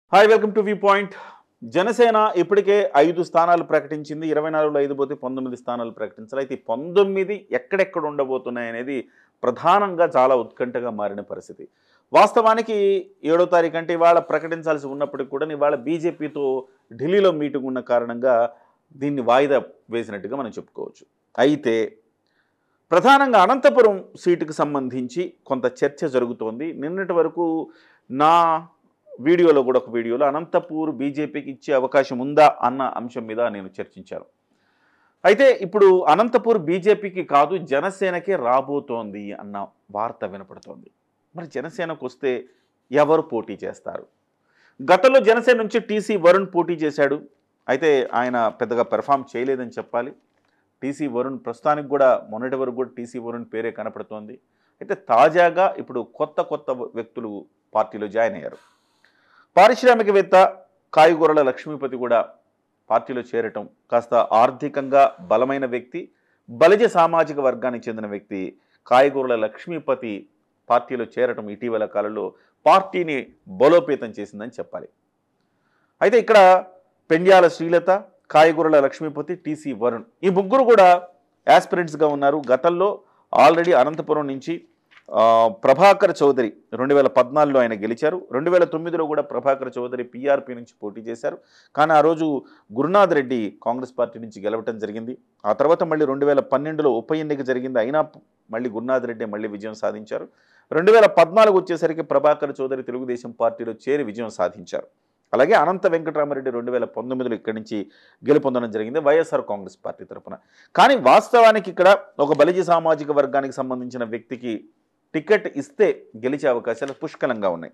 Hi welcome to view point. Janasena ఇప్పటికే 5 స్థానాలు ప్రకటించింది. 24లో 5 పోతే 19 స్థానాలు ప్రకటించారు. అయితే ఈ 19 ఎక్కడెక్కడ ఉండబోతున్నాయనేది ప్రధానంగా చాలా ఉత్కంఠగా మారిన పరిస్థితి. వాస్తవానికి 7వ తారీఖు అంటే ఇవాళ ప్రకటించాల్సి ఉన్నప్పటికి కూడా ఇవాళ బీజేపీతో ఢిల్లీలో మీటింగ్ ఉన్న కారణంగా దీన్ని వాయిదా వేసినట్టుగా మనం చెప్పుకోవచ్చు. అయితే ప్రధానంగా అనంతపురం సీటుకు సంబంధించి కొంత చర్చ జరుగుతోంది. నిన్నటి వరకు నా వీడియోలో కూడా ఒక వీడియోలో అనంతపూర్ బీజేపీకి ఇచ్చే అవకాశం ఉందా అన్న అంశం మీద నేను చర్చించాను. అయితే ఇప్పుడు అనంతపూర్ బీజేపీకి కాదు జనసేనకే రాబోతోంది అన్న వార్త వినపడుతోంది. మరి జనసేనకు వస్తే ఎవరు పోటీ చేస్తారు? గతంలో జనసేన నుంచి టీసీ వరుణ్ పోటీ చేశాడు. అయితే ఆయన పెద్దగా పెర్ఫామ్ చేయలేదని చెప్పాలి. టీసీ వరుణ్ ప్రస్తుతానికి కూడా మొన్నటి వరకు కూడా టీసీ వరుణ్ పేరే కనపడుతోంది. అయితే తాజాగా ఇప్పుడు కొత్త వ్యక్తులు పార్టీలో జాయిన్ అయ్యారు. పారిశ్రామికవేత్త కాయగూరల లక్ష్మీపతి కూడా పార్టీలో చేరటం, కాస్త ఆర్థికంగా బలమైన వ్యక్తి, బలిజ సామాజిక వర్గానికి చెందిన వ్యక్తి కాయగూరల లక్ష్మీపతి పార్టీలో చేరటం ఇటీవల కాలంలో పార్టీని బలోపేతం చేసిందని చెప్పాలి. అయితే ఇక్కడ పెండ్యాల శ్రీలత, కాయగూరల లక్ష్మీపతి, టీసీ వరుణ్ ఈ ముగ్గురు కూడా యాస్పిరెంట్స్గా ఉన్నారు. గతంలో ఆల్రెడీ అనంతపురం నుంచి ప్రభాకర్ చౌదరి 2014లో ఆయన గెలిచారు. 2009లో కూడా ప్రభాకర్ చౌదరి పీఆర్పీ నుంచి పోటీ చేశారు. కానీ ఆ రోజు గురునాథ్ రెడ్డి కాంగ్రెస్ పార్టీ నుంచి గెలవటం జరిగింది. ఆ తర్వాత మళ్ళీ 2012లో ఉప ఎన్నిక జరిగింది. అయినా మళ్ళీ గురునాథ్ రెడ్డి మళ్ళీ విజయం సాధించారు. 2014 వచ్చేసరికి ప్రభాకర్ చౌదరి తెలుగుదేశం పార్టీలో చేరి విజయం సాధించారు. అలాగే అనంత వెంకటరామరెడ్డి 2019లో ఇక్కడి నుంచి గెలుపొందడం జరిగింది వైఎస్ఆర్ కాంగ్రెస్ పార్టీ తరఫున. కానీ వాస్తవానికి ఇక్కడ ఒక బలిజ సామాజిక వర్గానికి సంబంధించిన వ్యక్తికి టికెట్ ఇస్తే గెలిచే అవకాశాలు పుష్కలంగా ఉన్నాయి.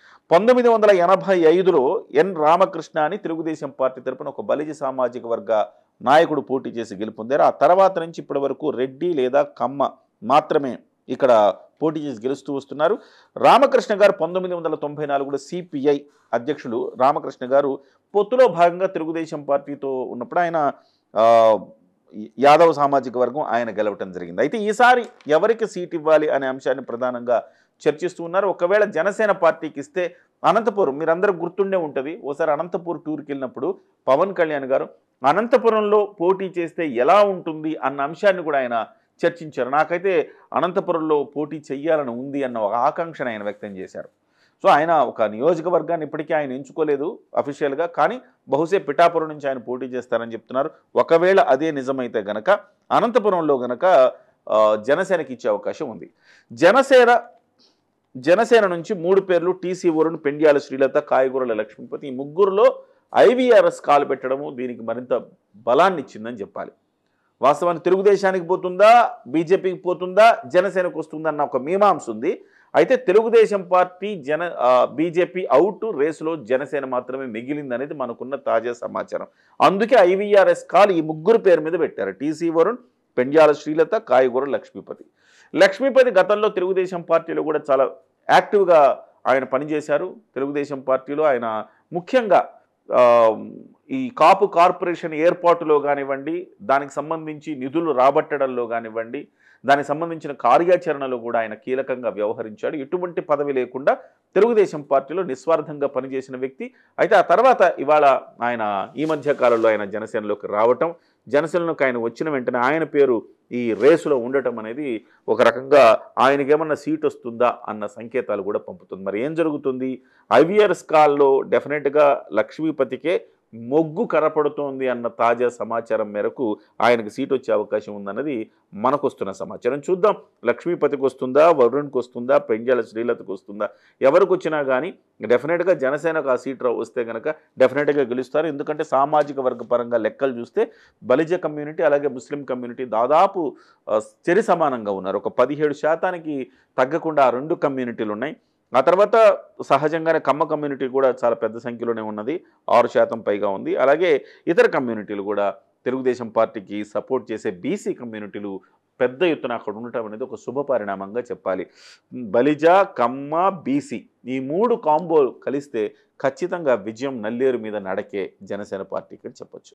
1985లో ఎన్ రామకృష్ణ అని తెలుగుదేశం పార్టీ తరఫున ఒక బలిజ సామాజిక వర్గ నాయకుడు పోటీ చేసి గెలుపొందారు. ఆ తర్వాత నుంచి ఇప్పటి వరకు రెడ్డి లేదా కమ్మ మాత్రమే ఇక్కడ పోటీ చేసి గెలుస్తూ వస్తున్నారు. రామకృష్ణ గారు 1994లో సిపిఐ అధ్యక్షులు రామకృష్ణ గారు పొత్తులో భాగంగా తెలుగుదేశం పార్టీతో ఉన్నప్పుడు ఆయన యాదవ సామాజిక వర్గం ఆయన గెలవటం జరిగింది. అయితే ఈసారి ఎవరికి సీట్ ఇవ్వాలి అనే అంశాన్ని ప్రధానంగా చర్చిస్తూ ఉన్నారు. ఒకవేళ జనసేన పార్టీకి ఇస్తే అనంతపురం మీరందరూ గుర్తుండే ఉంటుంది. ఓసారి అనంతపూర్ టూర్కి వెళ్ళినప్పుడు పవన్ కళ్యాణ్ గారు అనంతపురంలో పోటీ చేస్తే ఎలా ఉంటుంది అన్న అంశాన్ని కూడా ఆయన చర్చించారు. నాకైతే అనంతపురంలో పోటీ చెయ్యాలని ఉంది అన్న ఒక ఆకాంక్షను ఆయన వ్యక్తం చేశారు. సో ఆయన ఒక నియోజకవర్గాన్ని ఇప్పటికీ ఆయన ఎంచుకోలేదు అఫీషియల్గా, కానీ బహుశా పిఠాపురం నుంచి ఆయన పోటీ చేస్తారని చెప్తున్నారు. ఒకవేళ అదే నిజమైతే గనక అనంతపురంలో గనక జనసేనకి ఇచ్చే అవకాశం ఉంది. జనసేన నుంచి 3 పేర్లు టీసీ వరుణ్, పెండ్యాల శ్రీలత, కాయగూరల లక్ష్మీపతి ఈ ముగ్గురులో ఐవీఆర్ఎస్ కాలు పెట్టడము దీనికి మరింత బలాన్ని ఇచ్చిందని చెప్పాలి. వాస్తవానికి తెలుగుదేశానికి పోతుందా, బీజేపీకి పోతుందా, జనసేనకు వస్తుందా అన్న ఒక మీమాంస ఉంది. అయితే తెలుగుదేశం పార్టీ బీజేపీ అవుట్, రేసులో జనసేన మాత్రమే మిగిలిందనేది మనకున్న తాజా సమాచారం. అందుకే ఐవీఆర్ఎస్ కాల్ ఈ ముగ్గురు పేరు మీద పెట్టారు. టీసీ వరుణ్, పెండ్యాల శ్రీలత, కాయగూర లక్ష్మీపతి గతంలో తెలుగుదేశం పార్టీలో కూడా చాలా యాక్టివ్గా ఆయన పనిచేశారు. తెలుగుదేశం పార్టీలో ఆయన ముఖ్యంగా ఈ కాపు కార్పొరేషన్ ఏర్పాటులో కానివ్వండి, దానికి సంబంధించి నిధులు రాబట్టడంలో కానివ్వండి, దానికి సంబంధించిన కార్యాచరణలో కూడా ఆయన కీలకంగా వ్యవహరించాడు. ఎటువంటి పదవి లేకుండా తెలుగుదేశం పార్టీలో నిస్వార్థంగా పనిచేసిన వ్యక్తి. అయితే ఆ తర్వాత ఇవాళ ఆయన ఈ మధ్య కాలంలో ఆయన జనసేనలోకి రావటం, జనసేనలోకి ఆయన వచ్చిన వెంటనే ఆయన పేరు ఈ రేసులో ఉండటం అనేది ఒక రకంగా ఆయనకేమన్నా సీట్ వస్తుందా అన్న సంకేతాలు కూడా పంపుతుంది. మరి ఏం జరుగుతుంది? ఐవీఆర్ఎస్ కాల్లో డెఫినెట్గా లక్ష్మీపతికే మొగ్గు కనపడుతోంది అన్న తాజా సమాచారం మేరకు ఆయనకు సీట్ వచ్చే అవకాశం ఉందన్నది మనకు వస్తున్న సమాచారం. చూద్దాం లక్ష్మీపతికి వస్తుందా, వరుణ్కి వస్తుందా, పెండ్యాల శ్రీలతకు వస్తుందా, ఎవరికి వచ్చినా కానీ డెఫినెట్గా జనసేనకు ఆ సీట్ వస్తే కనుక డెఫినెట్గా గెలుస్తారు. ఎందుకంటే సామాజిక వర్గ పరంగా లెక్కలు చూస్తే బలిజ కమ్యూనిటీ అలాగే ముస్లిం కమ్యూనిటీ దాదాపు సరి సమానంగా ఉన్నారు. ఒక 17% తగ్గకుండా ఆ 2 కమ్యూనిటీలు ఉన్నాయి. ఆ తర్వాత సహజంగానే కమ్మ కమ్యూనిటీ కూడా చాలా పెద్ద సంఖ్యలోనే ఉన్నది, 6% పైగా ఉంది. అలాగే ఇతర కమ్యూనిటీలు కూడా తెలుగుదేశం పార్టీకి సపోర్ట్ చేసే బీసీ కమ్యూనిటీలు పెద్ద ఎత్తున అక్కడ ఉండటం అనేది ఒక శుభ పరిణామంగా చెప్పాలి. బలిజ, కమ్మ, బీసీ ఈ 3 కాంబో కలిస్తే ఖచ్చితంగా విజయం నల్లేరు మీద నడకే జనసేన పార్టీకి అని చెప్పొచ్చు.